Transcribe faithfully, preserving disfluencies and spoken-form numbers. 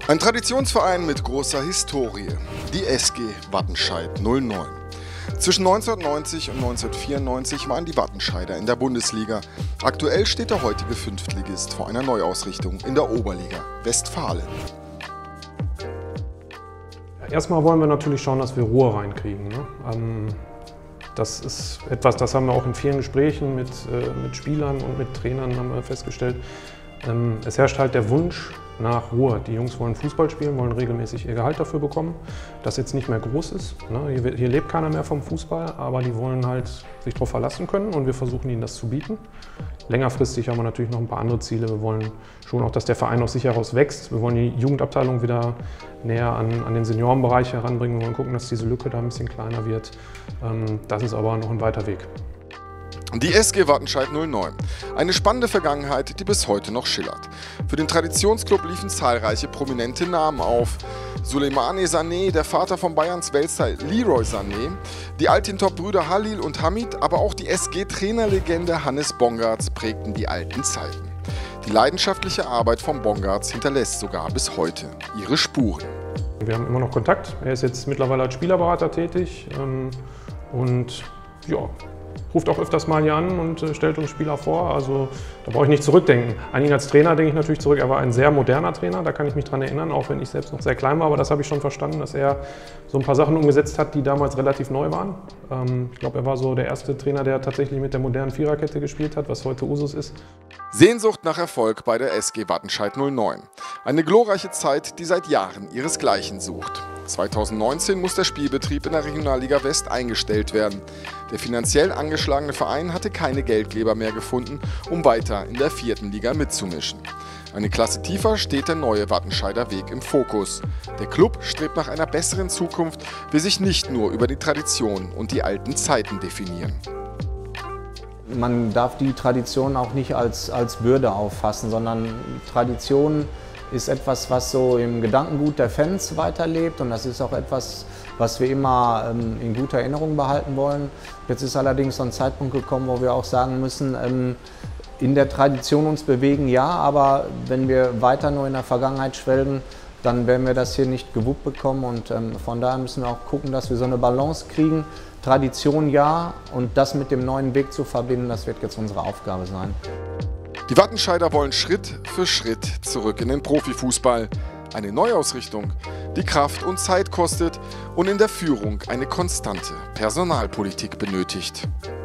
Ein Traditionsverein mit großer Historie, die S G Wattenscheid null neun. Zwischen neunzehnhundertneunzig und neunzehnhundertvierundneunzig waren die Wattenscheider in der Bundesliga. Aktuell steht der heutige Fünftligist vor einer Neuausrichtung in der Oberliga Westfalen. Erstmal wollen wir natürlich schauen, dass wir Ruhe reinkriegen. Ne? Ähm, das ist etwas, das haben wir auch in vielen Gesprächen mit, äh, mit Spielern und mit Trainern haben wir festgestellt. Ähm, es herrscht halt der Wunsch nach Ruhe. Die Jungs wollen Fußball spielen, wollen regelmäßig ihr Gehalt dafür bekommen, das jetzt nicht mehr groß ist. Ne? Hier, hier lebt keiner mehr vom Fußball, aber die wollen halt sich darauf verlassen können und wir versuchen ihnen das zu bieten. Längerfristig haben wir natürlich noch ein paar andere Ziele. Wir wollen schon auch, dass der Verein aus sich heraus wächst. Wir wollen die Jugendabteilung wieder näher an, an den Seniorenbereich heranbringen. Wir wollen gucken, dass diese Lücke da ein bisschen kleiner wird. Ähm, das ist aber noch ein weiter Weg. Die S G Wattenscheid null neun. Eine spannende Vergangenheit, die bis heute noch schillert. Für den Traditionsclub liefen zahlreiche prominente Namen auf. Souleymane Sané, der Vater von Bayerns Weltstar Leroy Sané, die Altintop-Brüder Halil und Hamid, aber auch die S G-Trainerlegende Hannes Bongartz prägten die alten Zeiten. Die leidenschaftliche Arbeit von Bongartz hinterlässt sogar bis heute ihre Spuren. Wir haben immer noch Kontakt. Er ist jetzt mittlerweile als Spielerberater tätig ähm, und ja, ruft auch öfters mal hier an und äh, stellt uns Spieler vor. Also da brauche ich nicht zurückdenken. An ihn als Trainer denke ich natürlich zurück. Er war ein sehr moderner Trainer, da kann ich mich dran erinnern, auch wenn ich selbst noch sehr klein war. Aber das habe ich schon verstanden, dass er so ein paar Sachen umgesetzt hat, die damals relativ neu waren. Ähm, ich glaube, er war so der erste Trainer, der tatsächlich mit der modernen Viererkette gespielt hat, was heute Usus ist. Sehnsucht nach Erfolg bei der S G Wattenscheid null neun. Eine glorreiche Zeit, die seit Jahren ihresgleichen sucht. zweitausendneunzehn muss der Spielbetrieb in der Regionalliga West eingestellt werden. Der finanziell angeschlagene Verein hatte keine Geldgeber mehr gefunden, um weiter in der vierten Liga mitzumischen. Eine Klasse tiefer steht der neue Wattenscheider Weg im Fokus. Der Club strebt nach einer besseren Zukunft, will sich nicht nur über die Tradition und die alten Zeiten definieren. Man darf die Tradition auch nicht als, als Bürde auffassen, sondern Tradition ist etwas, was so im Gedankengut der Fans weiterlebt und das ist auch etwas, was wir immer ähm, in guter Erinnerung behalten wollen. Jetzt ist allerdings so ein Zeitpunkt gekommen, wo wir auch sagen müssen, ähm, in der Tradition uns bewegen, ja, aber wenn wir weiter nur in der Vergangenheit schwelgen, dann werden wir das hier nicht gewuppt bekommen und ähm, von daher müssen wir auch gucken, dass wir so eine Balance kriegen. Tradition ja und das mit dem neuen Weg zu verbinden, das wird jetzt unsere Aufgabe sein. Die Wattenscheider wollen Schritt für Schritt zurück in den Profifußball. Eine Neuausrichtung, die Kraft und Zeit kostet und in der Führung eine konstante Personalpolitik benötigt.